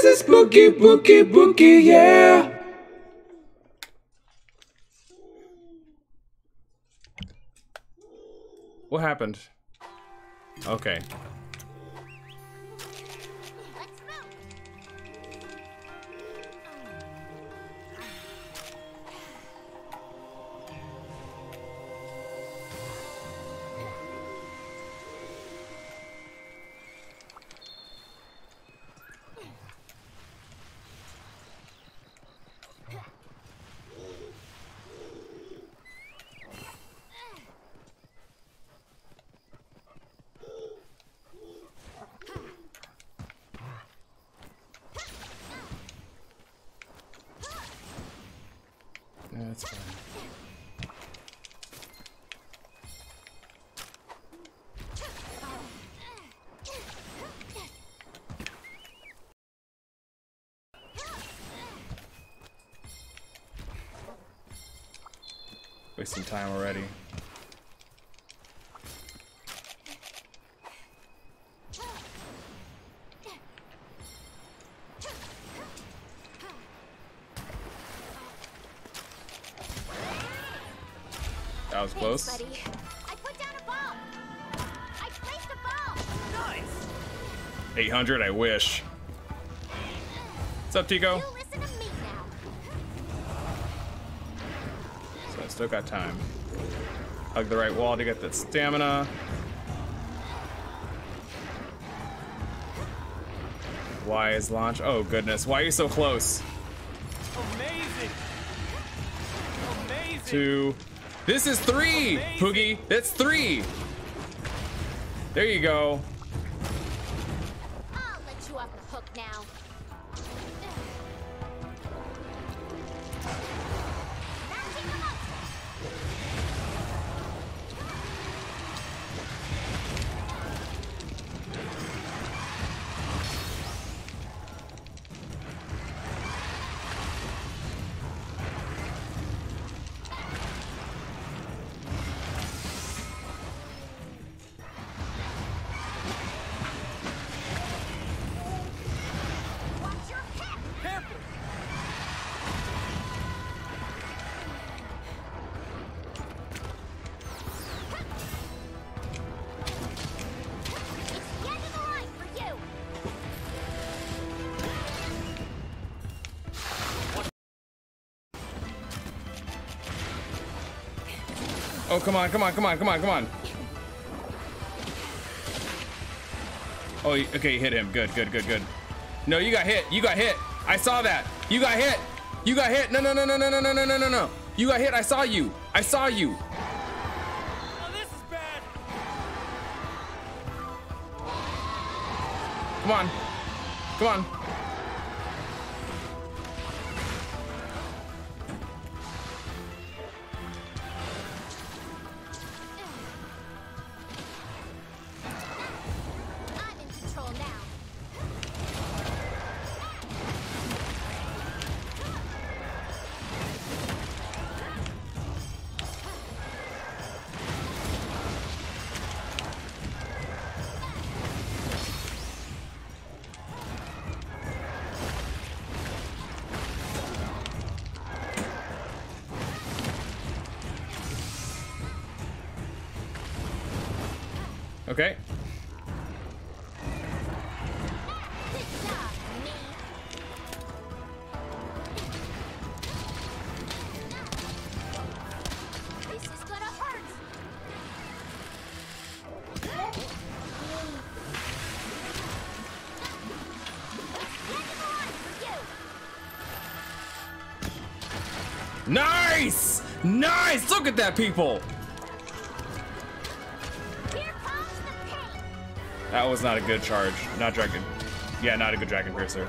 is Boogie, Boogie, Boogie, yeah. What happened? Okay. That's fine. Wasting time already. That was close. Thanks, buddy. I put down a ball. I placed a ball. Nice. 800, I wish. What's up, Tico? You listen to me now. So I still got time. Hug the right wall to get that stamina. Why is launch? Oh goodness, why are you so close? Amazing. Amazing. 2. This is 3, Poogie. That's 3. There you go. I'll let you off the hook now. Matching them up. Watch your hip. Careful. It's the end of the line for you. Oh, come on, come on, come on, come on, come on. Oh, okay, you hit him. Good, good, good, good. No, you got hit. You got hit. I saw that. You got hit. You got hit. No, no, no, no, no, no, no, no, no, no, no. You got hit. I saw you. I saw you. Oh, this is bad. Come on. Come on. I'm in control now. Okay. Good job, me. This is gonna hurt. Nice! Nice! Look at that, people! Here comes the pain. That was not a good charge. Not dragon. Yeah, not a good dragon piercer.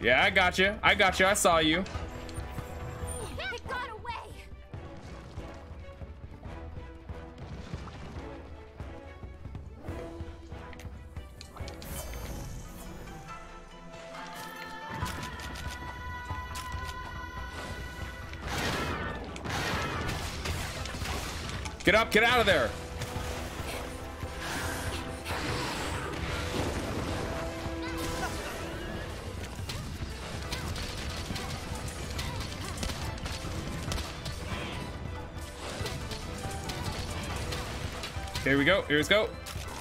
Yeah, I got you. I got you. I saw you. It got away. Get up, get out of there. Here we go, here we go.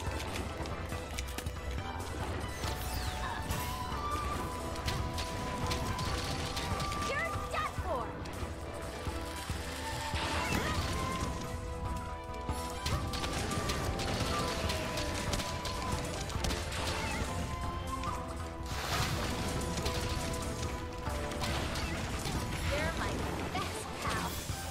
You're done for. You're my best pal.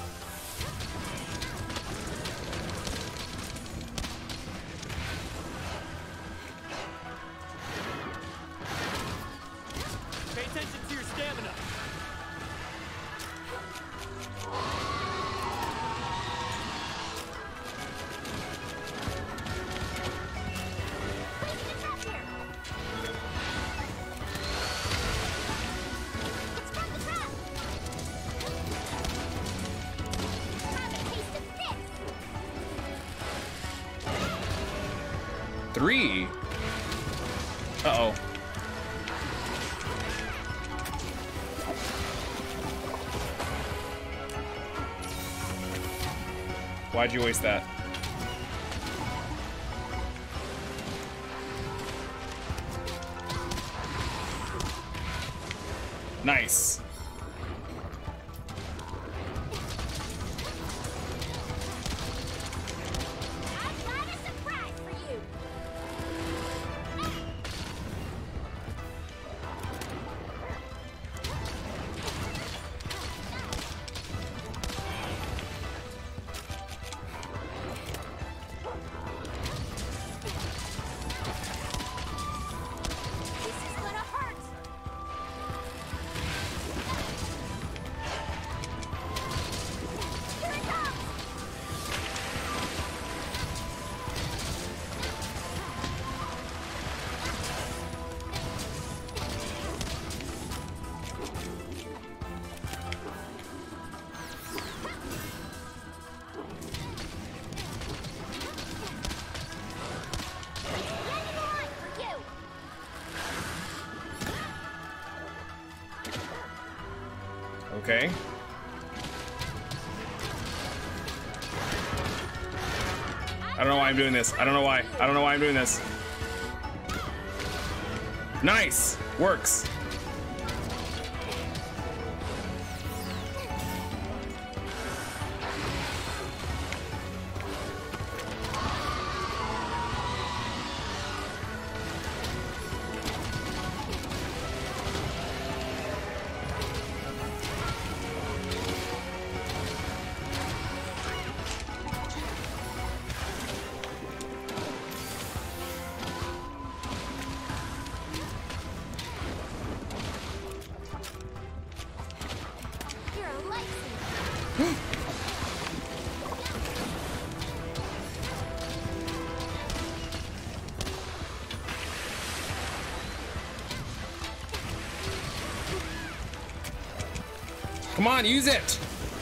Pay attention to your stamina. Placing a trap here. It's from the trap. Have a taste of this. 3. Uh-oh. Why'd you waste that? Nice. I've got a surprise for you. This is gonna hurt. Here it comes. It's the end of the line for you. Okay. I don't know why I'm doing this. I don't know why. I don't know why I'm doing this. Nice. Works. You're a lifesaver. Come on, use it.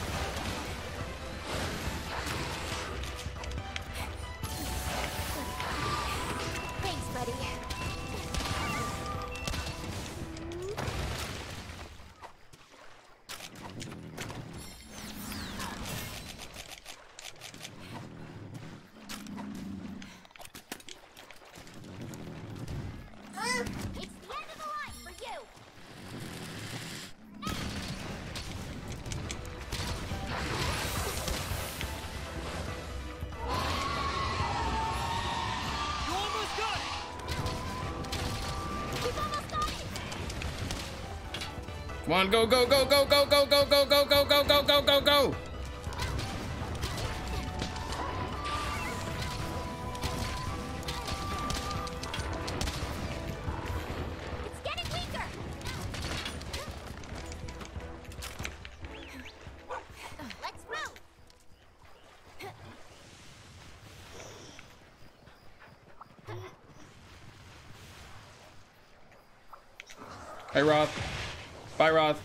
Thanks, buddy. It's the end of the line for you. You almost got it. We've almost got it. Come on, go, go, go, go, go, go, go, go, go, go, go, go, go, go, go. It's getting weaker. Hey, Roth. Bye, Roth.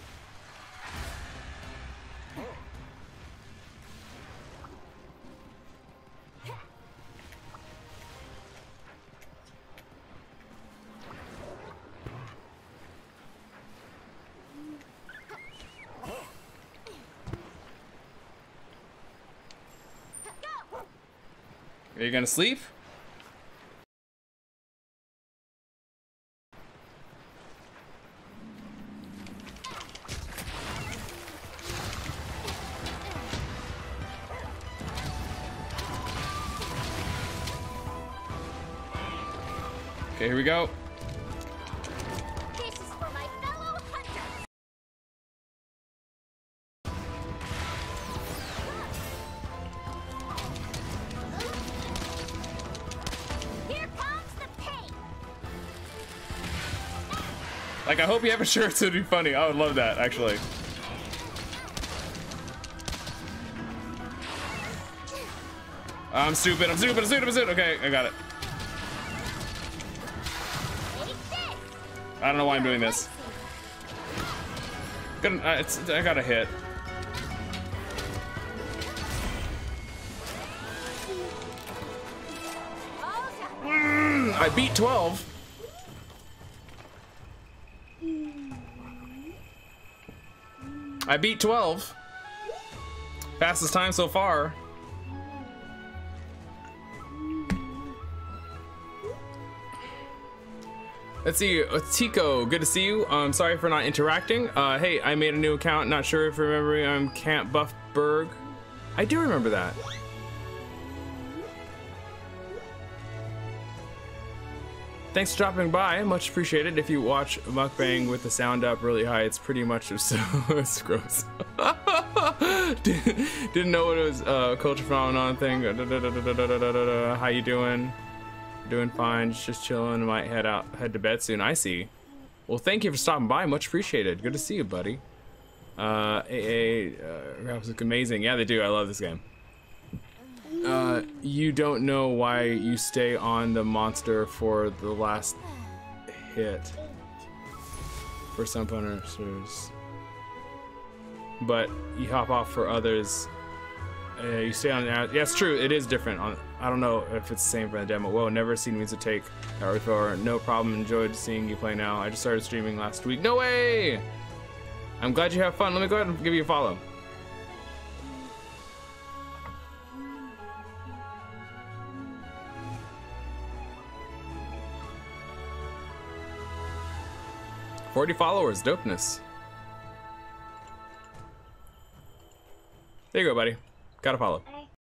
Are you gonna sleep? Okay, here we go. This is for my fellow hunters. Here comes the pain. Like, I hope you have a shirt, so it'd be funny. I would love that, actually. I'm stupid. I'm stupid. I'm stupid. I'm stupid. Okay, I got it. I don't know why I'm doing this. I got a hit. I beat 12. I beat 12. Fastest time so far. Let's see, Tico, good to see you. Sorry for not interacting. Hey, I made a new account. Not sure if you remember me. I'm Camp Buffberg. I do remember that. Thanks for dropping by. Much appreciated. If you watch mukbang with the sound up really high, it's pretty much so it's gross. Didn't know what it was. Culture phenomenon thing. How you doing? Doing fine, just chilling. Might head to bed soon. I see. Well, thank you for stopping by. Much appreciated. Good to see you, buddy. Graphics look amazing. Yeah, they do. I love this game. You don't know why you stay on the monster for the last hit. For some punishers, but you hop off for others. You stay on. Yeah, it's true. It is different. I don't know if it's the same for the demo. Whoa, never seen music take that before. No problem. Enjoyed seeing you play now. I just started streaming last week. No way! I'm glad you have fun. Let me go ahead and give you a follow. $40 followers. Dopeness. There you go, buddy. Gotta follow.